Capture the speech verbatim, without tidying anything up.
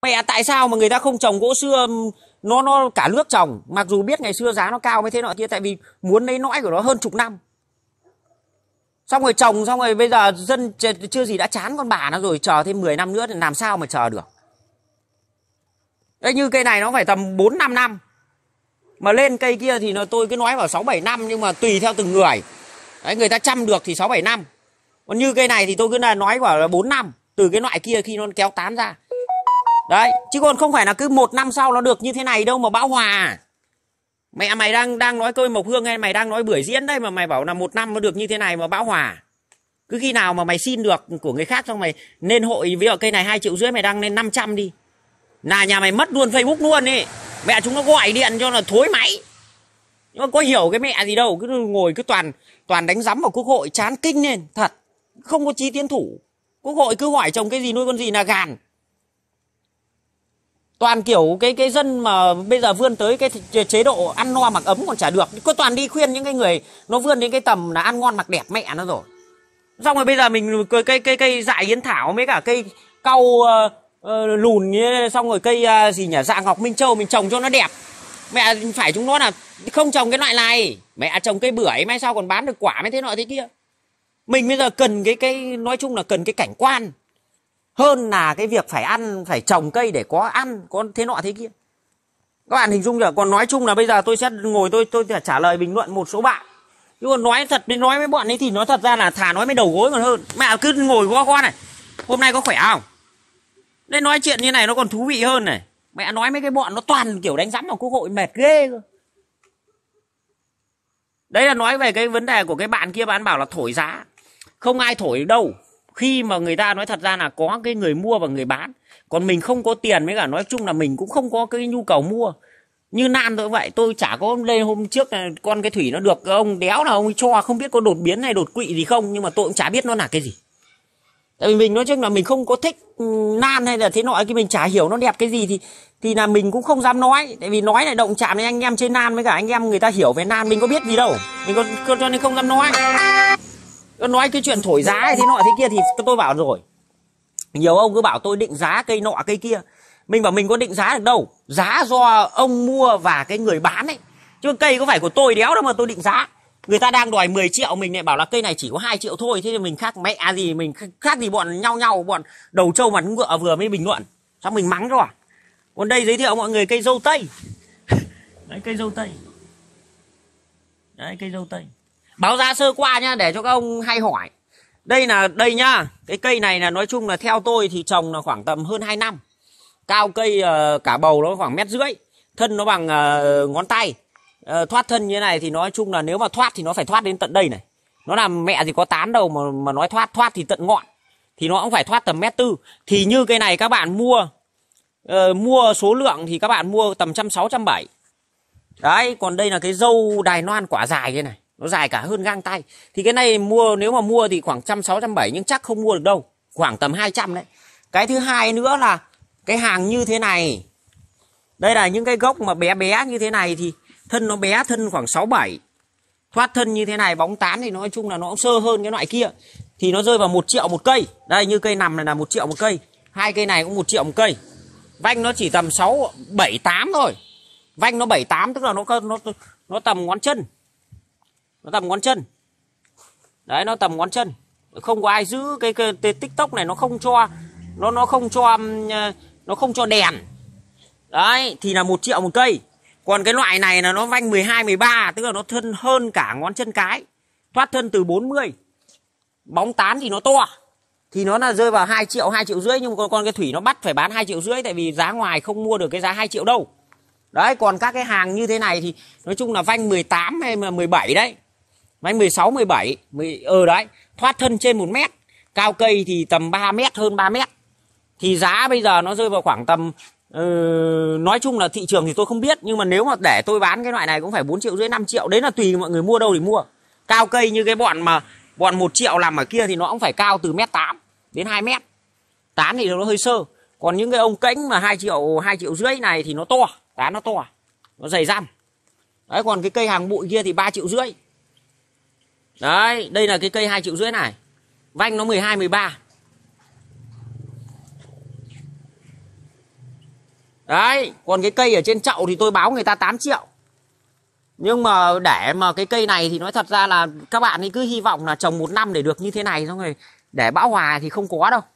Mẹ tại sao mà người ta không trồng gỗ sưa nó nó cả nước trồng, mặc dù biết ngày xưa giá nó cao mới thế nọ kia, tại vì muốn lấy nõi của nó hơn chục năm. Xong rồi trồng xong rồi bây giờ dân chưa gì đã chán con bà nó rồi, chờ thêm mười năm nữa thì làm sao mà chờ được. Đấy, như cây này nó phải tầm bốn năm năm. Mà lên cây kia thì nó tôi cứ nói vào sáu bảy năm, nhưng mà tùy theo từng người. Đấy, người ta chăm được thì sáu bảy năm. Còn như cây này thì tôi cứ là nói vào là bốn năm, từ cái loại kia khi nó kéo tán ra. Đấy, chứ còn không phải là cứ một năm sau nó được như thế này đâu mà bão hòa. Mẹ mày đang đang nói cây mộc hương hay mày đang nói bưởi diễn đây mà mày bảo là một năm nó được như thế này mà bão hòa. Cứ khi nào mà mày xin được của người khác xong mày nên hội với cây này hai triệu rưỡi mày đăng lên năm trăm đi. Là nhà mày mất luôn Facebook luôn ấy. Mẹ chúng nó gọi điện cho là thối máy. Nhưng mà có hiểu cái mẹ gì đâu, cứ ngồi cứ toàn toàn đánh giấm vào Quốc hội, chán kinh lên thật. Không có chí tiến thủ. Quốc hội cứ hỏi trồng cái gì nuôi con gì là gàn. Toàn kiểu cái cái dân mà bây giờ vươn tới cái chế độ ăn no mặc ấm còn chả được. Có toàn đi khuyên những cái người nó vươn đến cái tầm là ăn ngon mặc đẹp mẹ nó rồi. Xong rồi bây giờ mình cây cây cây, cây dại yến thảo với cả cây cau uh, uh, lùn như, xong rồi cây uh, gì nhỉ, dạ ngọc Minh Châu mình trồng cho nó đẹp. Mẹ phải chúng nó là không trồng cái loại này. Mẹ trồng cây bưởi mai sao còn bán được quả mấy thế nọ thế kia. Mình bây giờ cần cái cái nói chung là cần cái cảnh quan hơn là cái việc phải ăn, phải trồng cây để có ăn, có thế nọ thế kia. Các bạn hình dung chưa? Còn nói chung là bây giờ tôi sẽ ngồi tôi tôi trả lời bình luận một số bạn. Nhưng còn nói thật với nói với bọn ấy thì nói thật ra là thà nói với đầu gối còn hơn. Mẹ cứ ngồi gõ con này. Hôm nay có khỏe không? Nên nói chuyện như này nó còn thú vị hơn này. Mẹ nói mấy cái bọn nó toàn kiểu đánh giám vào Quốc hội mệt ghê cơ. Đấy là nói về cái vấn đề của cái bạn kia, bạn bảo là thổi giá. Không ai thổi đâu. Khi mà người ta nói thật ra là có cái người mua và người bán. Còn mình không có tiền, với cả nói chung là mình cũng không có cái nhu cầu mua. Như Nan tôi vậy, tôi chả có lên hôm trước là con cái Thủy nó được ông đéo nào ông ấy cho, không biết có đột biến hay đột quỵ gì không, nhưng mà tôi cũng chả biết nó là cái gì. Tại vì mình nói chung là mình không có thích Nan hay là thế nọ, cái mình chả hiểu nó đẹp cái gì thì thì là mình cũng không dám nói. Tại vì nói lại động chạm đến anh em trên Nan với cả anh em người ta hiểu về Nan, mình có biết gì đâu, mình có cho nên không dám nói. Nói cái chuyện thổi giá hay thế nọ thế kia thì tôi bảo rồi, nhiều ông cứ bảo tôi định giá cây nọ cây kia. Mình bảo mình có định giá được đâu, giá do ông mua và cái người bán ấy, chứ cây có phải của tôi đéo đâu mà tôi định giá. Người ta đang đòi mười triệu, mình lại bảo là cây này chỉ có hai triệu thôi, thế thì mình khác mẹ gì, mình khác gì bọn nhau nhau bọn đầu trâu mặt ngựa vừa mới bình luận, xong mình mắng rồi. Còn đây giới thiệu mọi người cây dâu tây. Đấy, cây dâu tây. Đấy, cây dâu tây. Báo giá sơ qua nhá, để cho các ông hay hỏi. Đây là đây nhá, cái cây này là nói chung là theo tôi thì trồng là khoảng tầm hơn hai năm. Cao cây uh, cả bầu nó khoảng mét rưỡi, thân nó bằng uh, ngón tay. Uh, thoát thân như thế này thì nói chung là nếu mà thoát thì nó phải thoát đến tận đây này. Nó làm mẹ gì có tán đâu mà mà nói thoát, thoát thì tận ngọn. Thì nó cũng phải thoát tầm mét tư. Thì như cây này các bạn mua uh, mua số lượng thì các bạn mua tầm trăm sáu trăm bảy. Đấy, còn đây là cái dâu Đài Loan quả dài thế này, nó dài cả hơn gang tay. Thì cái này mua nếu mà mua thì khoảng trăm sáu trăm bảy, nhưng chắc không mua được đâu, khoảng tầm hai trăm đấy. Cái thứ hai nữa là cái hàng như thế này. Đây là những cái gốc mà bé bé như thế này thì thân nó bé, thân khoảng sáu bảy. Thoát thân như thế này, bóng tán thì nói chung là nó cũng sơ hơn cái loại kia. Thì nó rơi vào một triệu một cây. Đây như cây nằm này là một triệu một cây. Hai cây này cũng một triệu một cây. Vanh nó chỉ tầm sáu, bảy, tám thôi. Vanh nó bảy, tám tức là nó nó nó tầm ngón chân. Nó tầm ngón chân. Đấy, nó tầm ngón chân. Không có ai giữ cái, cái, cái TikTok này, nó không cho nó nó không cho nó không cho đèn. Đấy, thì là một triệu một cây. Còn cái loại này là nó vanh mười hai, mười ba, tức là nó thân hơn cả ngón chân cái. Thoát thân từ bốn mươi. Bóng tán thì nó to. Thì nó là rơi vào hai triệu, hai triệu rưỡi. Nhưng mà con cái Thủy nó bắt phải bán hai triệu rưỡi. Tại vì giá ngoài không mua được cái giá hai triệu đâu. Đấy, còn các cái hàng như thế này thì nói chung là vanh mười tám hay mười bảy đấy. Vanh mười sáu, mười bảy. mười, ờ đấy, thoát thân trên một mét. Cao cây thì tầm ba mét, hơn ba mét. Thì giá bây giờ nó rơi vào khoảng tầm uh, nói chung là thị trường thì tôi không biết. Nhưng mà nếu mà để tôi bán cái loại này cũng phải bốn triệu rưỡi, năm triệu. Đấy là tùy mọi người mua đâu thì mua. Cao cây như cái bọn mà bọn một triệu làm ở kia thì nó cũng phải cao từ mét tám đến hai mét. Tán thì nó hơi sơ. Còn những cái ông cánh mà hai triệu, hai triệu rưỡi này thì nó to. Tán nó to, nó dày răm. Đấy, còn cái cây hàng bụi kia thì ba triệu rưỡi. Đấy, đây là cái cây hai triệu rưỡi này. Vanh nó mười hai, mười ba. Đấy, còn cái cây ở trên chậu thì tôi báo người ta tám triệu. Nhưng mà để mà cái cây này thì nói thật ra là các bạn ấy cứ hy vọng là trồng một năm để được như thế này, xong rồi để bão hòa thì không có đâu.